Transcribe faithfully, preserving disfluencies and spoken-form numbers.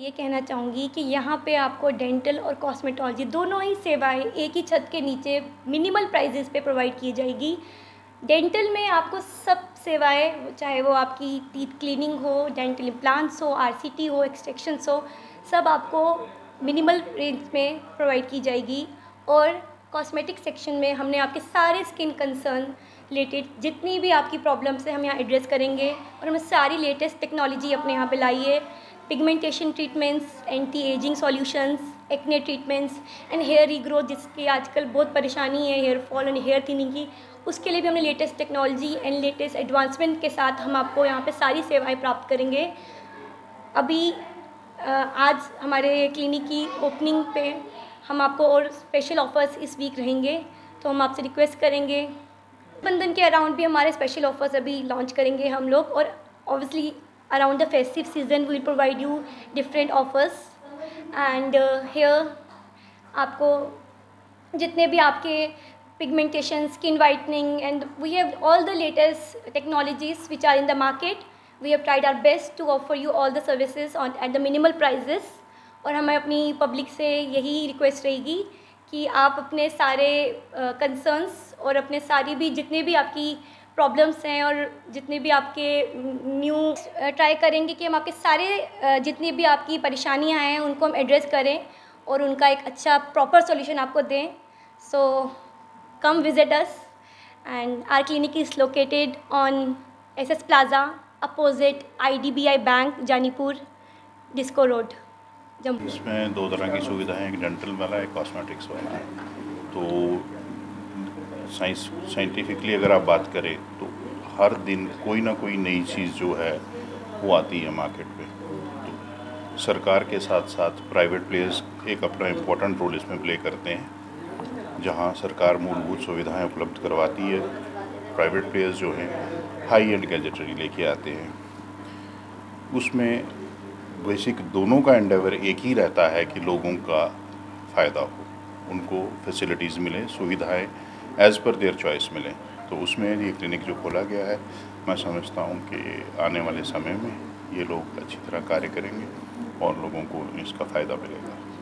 ये कहना चाहूँगी कि यहाँ पे आपको डेंटल और कॉस्मेटोलॉजी दोनों ही सेवाएं एक ही छत के नीचे मिनिमल प्राइजेस पे प्रोवाइड की जाएगी। डेंटल में आपको सब सेवाएं, चाहे वो आपकी टीथ क्लीनिंग हो, डेंटल इम्प्लांट्स हो, आरसीटी हो, एक्सट्रैक्शंस हो, सब आपको मिनिमल रेंज में प्रोवाइड की जाएगी। और कॉस्मेटिक सेक्शन में हमने आपके सारे स्किन कंसर्न रिलेटेड जितनी भी आपकी प्रॉब्लम्स है हम यहाँ एड्रेस करेंगे। और हमने सारी लेटेस्ट टेक्नोलॉजी अपने यहाँ पे लाई है। Pigmentation treatments, anti aging solutions, acne treatments and hair regrowth, जिसकी आजकल बहुत परेशानी है hair fall and hair thinning की, उसके लिए भी हमने latest technology and latest advancement के साथ हम आपको यहाँ पे सारी सेवाएं प्राप्त करेंगे। अभी आज हमारे क्लिनिक की ओपनिंग पे हम आपको और स्पेशल ऑफ़र्स इस वीक रहेंगे, तो हम आपसे रिक्वेस्ट करेंगे। बंधन के अराउंड भी हमारे स्पेशल ऑफ़र्स अभी लॉन्च करेंगे हम लोग, और obviously around the festive season we will provide you different offers. And hair आपको जितने भी आपके pigmentation, skin whitening, and we have all the latest technologies which are in the market. We have tried our best to offer you all the services on at the minimal prices. और हमें अपनी public से यही request रहेगी कि आप अपने सारे कंसर्न्स uh, और अपने सारी भी जितने भी आपकी प्रॉब्लम्स हैं और जितने भी आपके न्यू ट्राई uh, करेंगे कि हम आपके सारे uh, जितनी भी आपकी परेशानियां हैं उनको हम एड्रेस करें और उनका एक अच्छा प्रॉपर सॉल्यूशन आपको दें। So come visit us, and our clinic is located on S S plaza opposite I D B I bank, Janipur, disco road, Jammu. इसमें दो तरह की सुविधाएं हैं, एक डेंटल वाला, एक कॉस्मेटिक्स वाला है। तो साइंस साइंटिफिकली अगर आप बात करें तो हर दिन कोई ना कोई नई चीज़ जो है वो आती है मार्केट पे। तो सरकार के साथ साथ प्राइवेट प्लेयर्स एक अपना इम्पोर्टेंट रोल इसमें प्ले करते हैं। जहां सरकार मूलभूत सुविधाएं उपलब्ध करवाती है, प्राइवेट प्लेयर्स जो हैं हाई एंड गैजेटरी लेके आते हैं। उसमें बेसिक दोनों का एंडेवर एक ही रहता है कि लोगों का फ़ायदा हो, उनको फैसिलिटीज़ मिलें, सुविधाएं एज़ पर देयर चॉइस मिलें। तो उसमें ये क्लिनिक जो खोला गया है, मैं समझता हूँ कि आने वाले समय में ये लोग अच्छी तरह कार्य करेंगे और लोगों को इसका फ़ायदा मिलेगा।